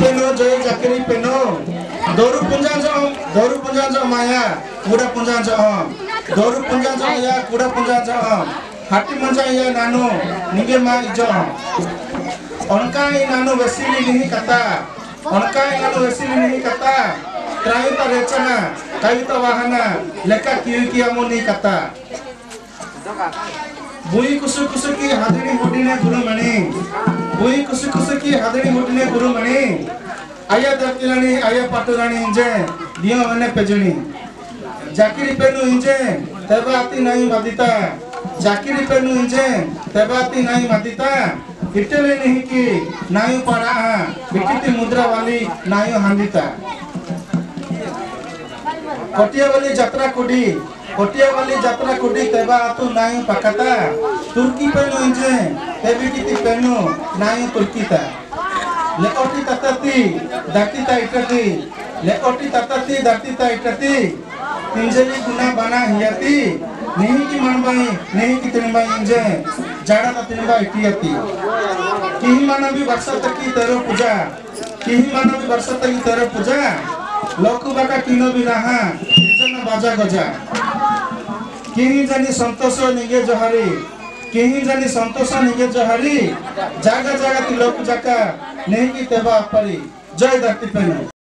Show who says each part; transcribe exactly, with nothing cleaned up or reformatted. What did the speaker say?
Speaker 1: पेनो जय जाकरी पेनो दोरु पुंजा जो दोरु पुंजा जो माया कूड़ा पुंजा जो दोरु पुंजा जो या कूड़ा पुंजा जो हाटी मंजा या नानो निगे मा जो उनका ही नानो वसीली नहीं कता उनका ही नानो वसीली नहीं कता त्रायुता रेचना कायुता वाहना लेका कियु किया मो नहीं कता बुई कुसु कुसु की हादड़ी हुडीने गुरुमणि बुई कुसु कुसु की हादड़ी हुडीने गुरुमणि आया दर्तिलानी आया पाटुरानी इंजे दियो मने पेजणी जाकिरी पेनु इंजे तेबाती नहीं मदिता जाकिरी पेनु इंजे तेबाती नहीं मदिता इटले नहीं की नायु पड़ा बिकिति मुद्रा वाली नायु हांदिता कोटिया वाली यात्रा कुडी कोटिया वाली यात्रा कुडी तेबा तू नायु पकता तुर्की पेनु इंजे तेबिकिति पेनु नायु तुर्कीता लेकोटी ततती दातिता इटती लेकोटी ततती दातिता इटती इंजली गुना बना हियाती नहीं की मनबाई नहीं की तिनबाई इंजे जाड़ा ता तिनबा इटियाती किही माना भी वर्षा तक की तेरो पूजा किही माना भी वर्षा तक की तेरो पूजा लोकु बाका किनो भी रहा जन बाजा गजा किही जानी संतोष निगे जहारी किही जानी संतोष निगे जहारी जागा जागा ती लोक जाका नहीं की तेबा परी जय धरती पेनु।